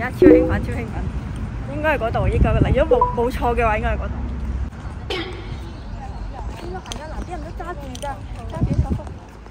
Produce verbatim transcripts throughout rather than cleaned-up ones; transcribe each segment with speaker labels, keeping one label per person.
Speaker 1: 家超興奮，超興奮！應該係嗰度，應該嚟。如果冇冇錯嘅話，應該係嗰度。應該行緊嗱，啲人都揸住㗎，揸住手幅。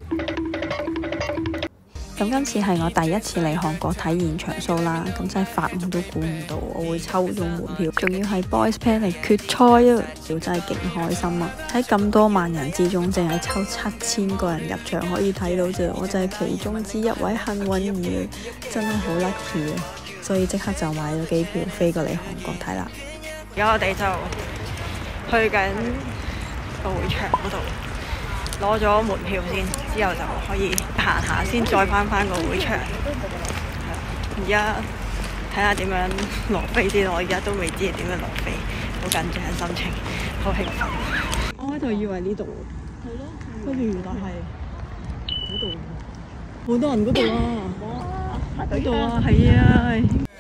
Speaker 1: 咁今次係我第一次嚟韓國睇現場 show 啦，咁真係發夢都估唔到我會抽中門票，仲要係 Boys Panic 決賽啊！要真係勁開心啊！喺咁多萬人之中，淨係抽七千個人入場可以睇到啫，我就係其中之一位幸運兒，真係好 lucky 啊！所以即刻就買咗機票飛過嚟韓國睇啦。而家我哋就去緊個會場嗰度。攞咗門票先，之後就可以行下先，再翻返個會場。而家睇下點樣落飛先，我而家都未知點樣落飛，好緊張心情，好興奮。我開頭以為呢度，係咯，跟住原來係嗰度，好多人嗰度啊！嗰度啊，係啊！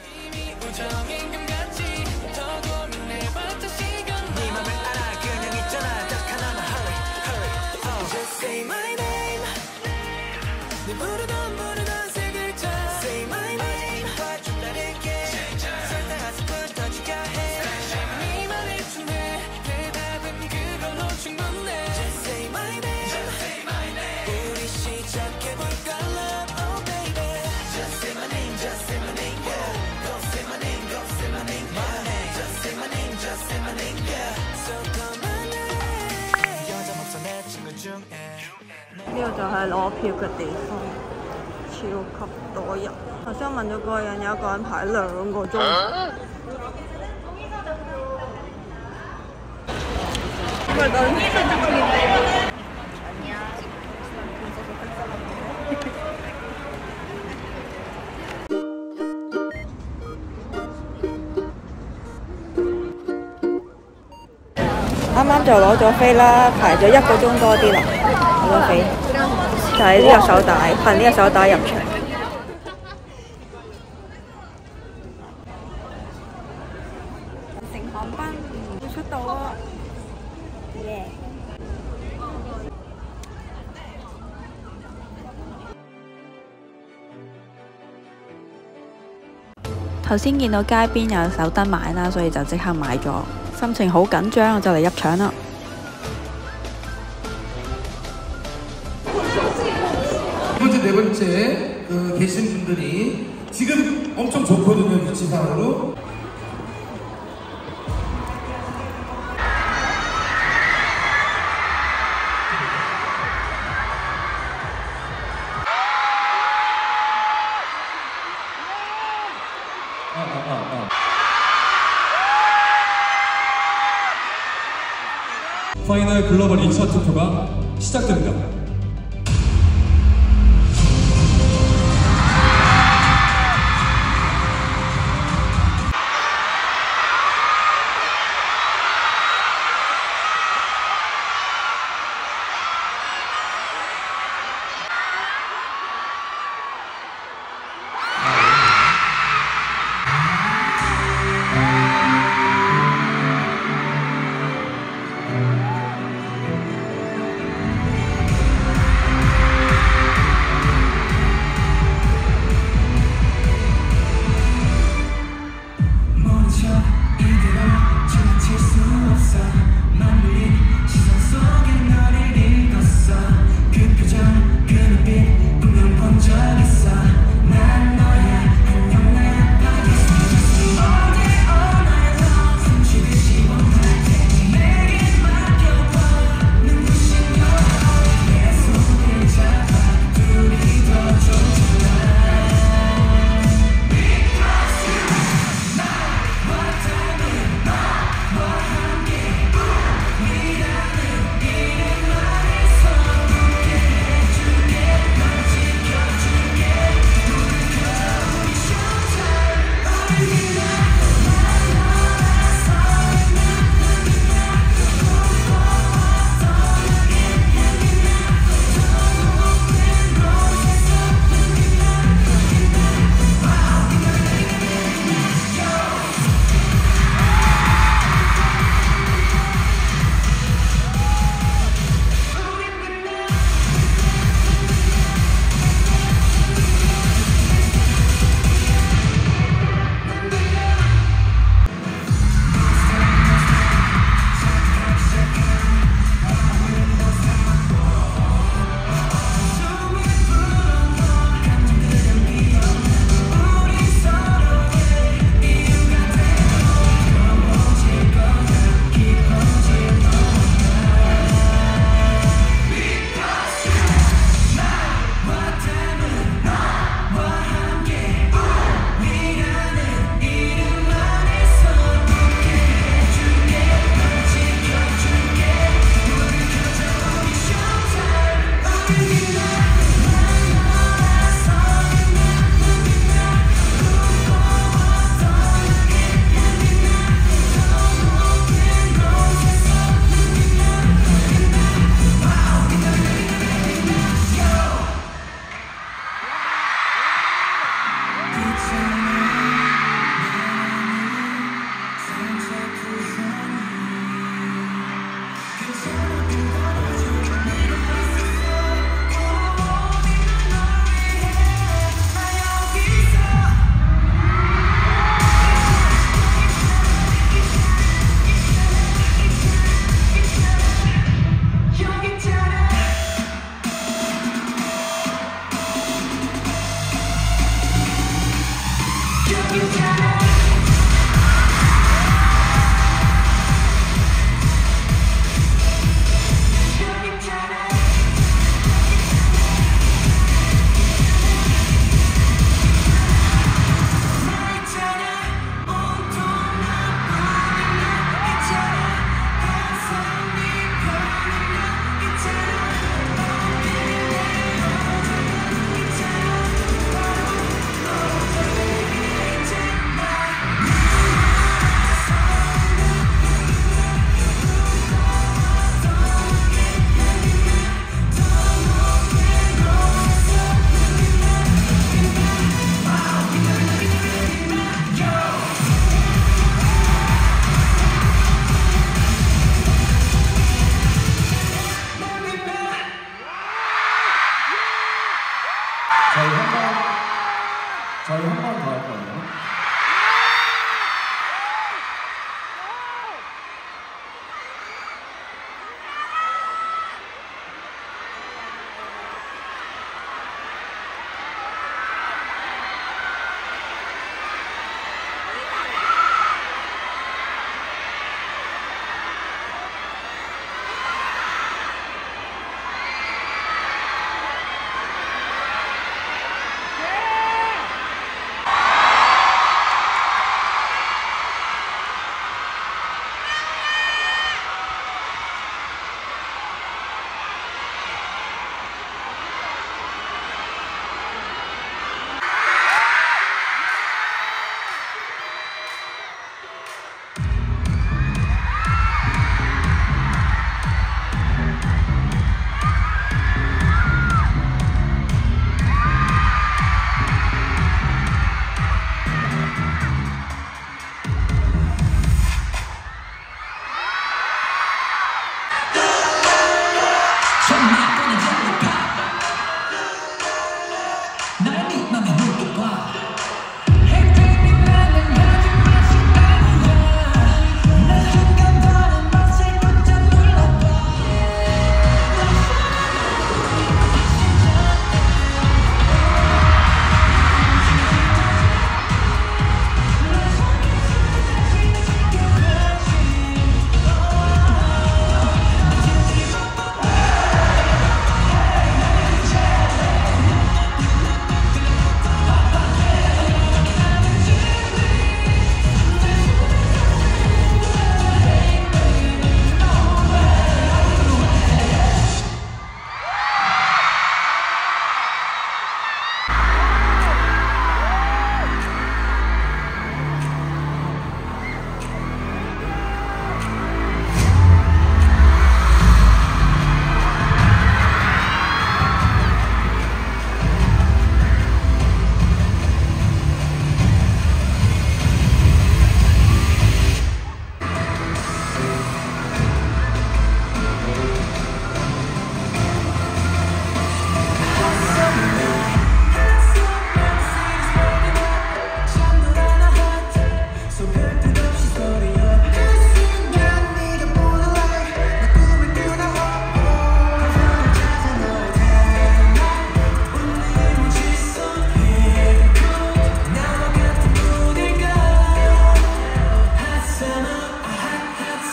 Speaker 1: 呢個就係攞票嘅地方，超級多人。頭先問咗嗰個人，有一個人排兩個鐘。啱啱就攞咗飛啦，排咗一個鐘多啲啦，攞咗飛，就係呢個手帶，憑呢個手帶入場。乘航班要出到啊！耶！頭先見到街邊有手燈賣啦，所以就即刻買咗。心情好緊張，我就嚟入場啦！
Speaker 2: 네 번째 그 계신 분들이 지금 엄청 좋거든요, 위치상으로. 아, 아, 아, 아. 파이널 글로벌 이 차 투표가 시작됩니다.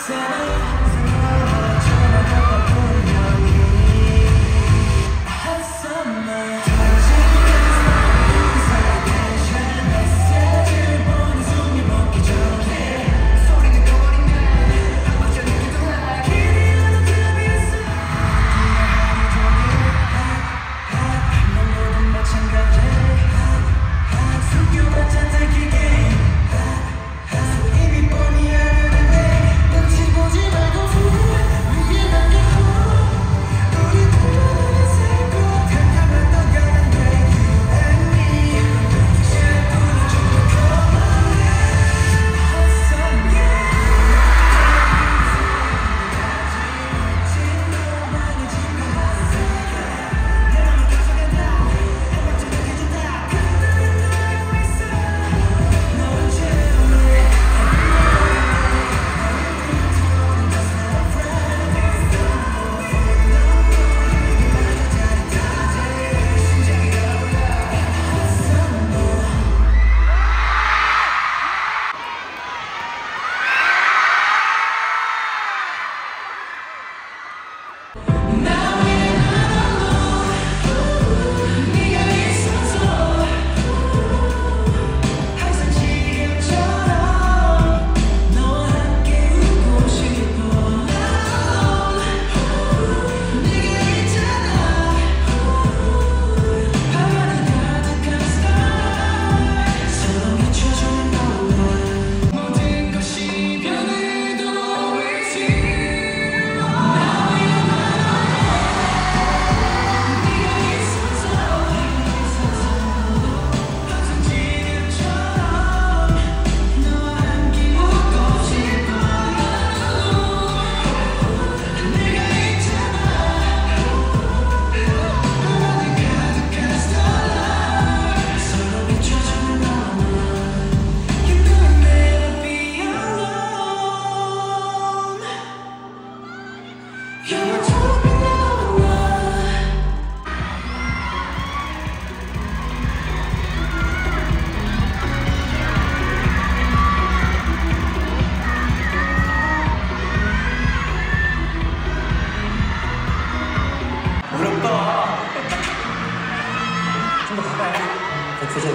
Speaker 3: 백사십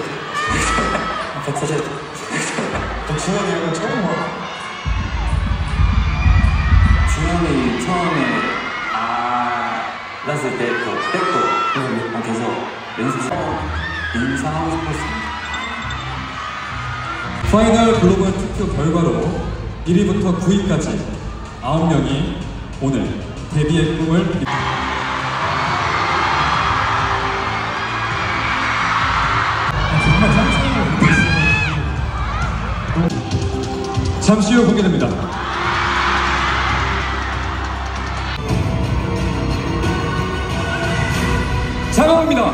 Speaker 3: 백사십 준현이 이런 거 처음 봐. 준현이 처음에 알았을 때 그 백도 계속 연습하고 인사하고 싶었습니다.
Speaker 2: 파이널 글로벌 투표 결과로 일 위부터 구 위까지 아홉 명이 오늘 데뷔의 꿈을 이뤘습니다. 정말 상상을 못했어요. 잠시 후 공개됩니다. 장엄입니다.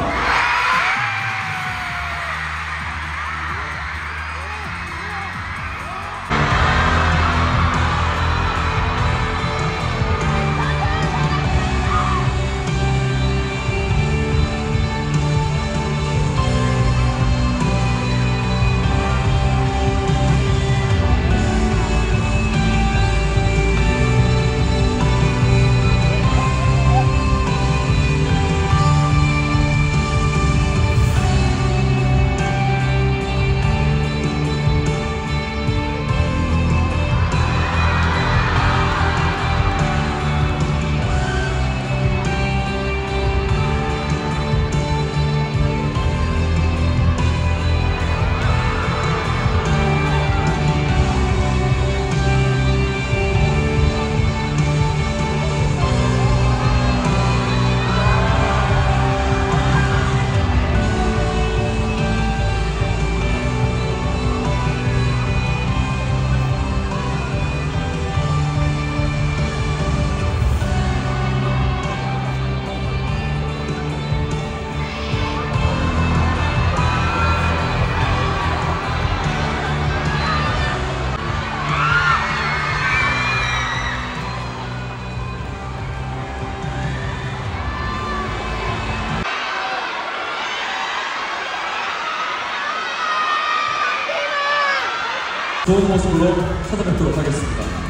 Speaker 2: 좋은 모습으로 찾아뵙도록 하겠습니다.